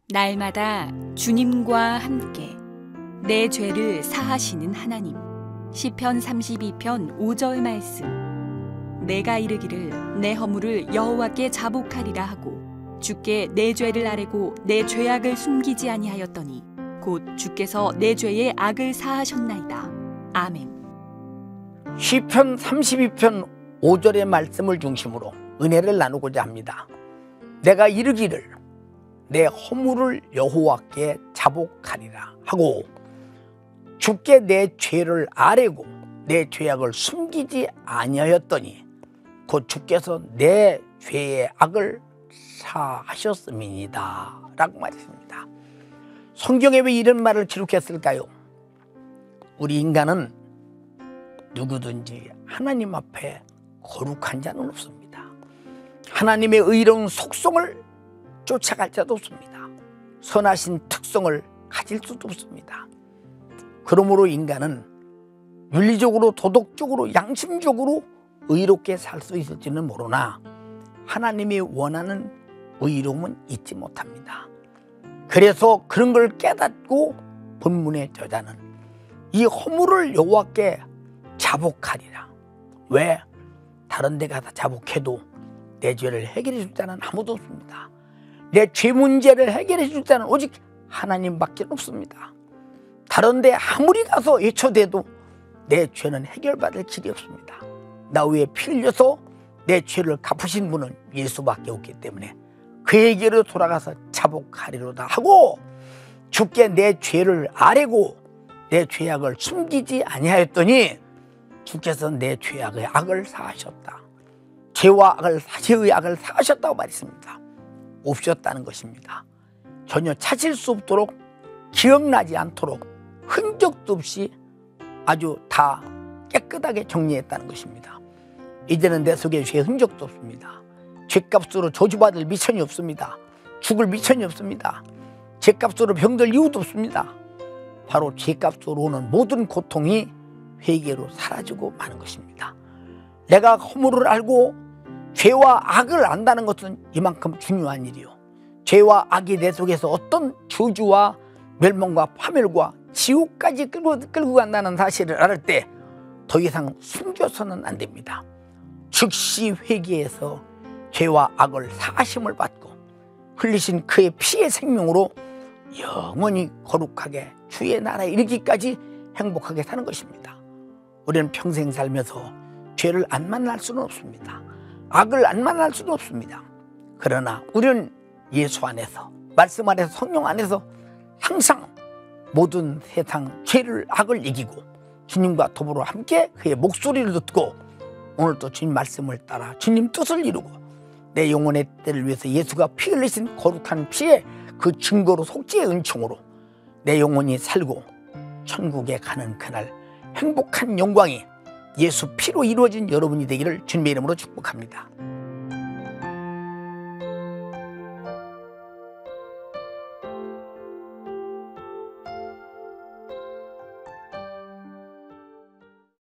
날마다 주님과 함께 내 죄를 사하시는 하나님. 시편 32편 5절 말씀. 내가 이르기를 내 허물을 여호와께 자복하리라 하고 주께 내 죄를 아뢰고 내 죄악을 숨기지 아니하였더니 곧 주께서 내 죄의 악을 사하셨나이다. 아멘. 시편 32편 5절의 말씀을 중심으로 은혜를 나누고자 합니다. 내가 이르기를 내 허물을 여호와께 자복하리라 하고 주께 내 죄를 아뢰고 내 죄악을 숨기지 아니하였더니 곧 주께서 내 죄의 악을 사하셨음이니이다 라고 말했습니다. 성경에 왜 이런 말을 기록했을까요? 우리 인간은 누구든지 하나님 앞에 거룩한 자는 없습니다. 하나님의 의로운 속성을 쫓아갈 자도 없습니다. 선하신 특성을 가질 수도 없습니다. 그러므로 인간은 윤리적으로, 도덕적으로, 양심적으로 의롭게 살 수 있을지는 모르나 하나님이 원하는 의로움은 잊지 못합니다. 그래서 그런 걸 깨닫고 본문의 저자는 이 허물을 여호와께 자복하리라. 왜? 다른 데 가서 자복해도 내 죄를 해결해 줄 자는 아무도 없습니다. 내 죄 문제를 해결해 줄 자는 오직 하나님밖에 없습니다. 다른 데 아무리 가서 외쳐대도 내 죄는 해결받을 길이 없습니다. 나 위에 피 흘려서 내 죄를 갚으신 분은 예수밖에 없기 때문에 그에게로 돌아가서 자복하리로다 하고 주께 내 죄를 아뢰고 내 죄악을 숨기지 아니하였더니 주께서 내 죄악의 악을 사하셨다. 죄의 악을 사하셨다고 말했습니다. 없었다는 것입니다. 전혀 찾을 수 없도록, 기억나지 않도록, 흔적도 없이 아주 다 깨끗하게 정리했다는 것입니다. 이제는 내 속에 죄의 흔적도 없습니다. 죄값으로 저주받을 미천이 없습니다. 죽을 미천이 없습니다. 죄값으로 병들 이유도 없습니다. 바로 죄값으로 오는 모든 고통이 회개로 사라지고 마는 것입니다. 내가 허물을 알고 죄와 악을 안다는 것은 이만큼 중요한 일이요. 죄와 악이 내 속에서 어떤 저주와 멸망과 파멸과 지옥까지 끌고 간다는 사실을 알을 때 더 이상 숨겨서는 안 됩니다. 즉시 회개해서 죄와 악을 사하심을 받고 흘리신 그의 피의 생명으로 영원히 거룩하게 주의 나라에 이르기까지 행복하게 사는 것입니다. 우리는 평생 살면서 죄를 안 만날 수는 없습니다. 악을 안 만날 수는 없습니다. 그러나 우리는 예수 안에서, 말씀 안에서, 성령 안에서 항상 모든 세상 죄를, 악을 이기고 주님과 더불어 함께 그의 목소리를 듣고 오늘도 주님 말씀을 따라 주님 뜻을 이루고 내 영혼의 때를 위해서 예수가 피 흘리신 거룩한 피의 그 증거로, 속죄의 은총으로 내 영혼이 살고 천국에 가는 그날 행복한 영광이 예수 피로 이루어진 여러분이 되기를 주님의 이름으로 축복합니다.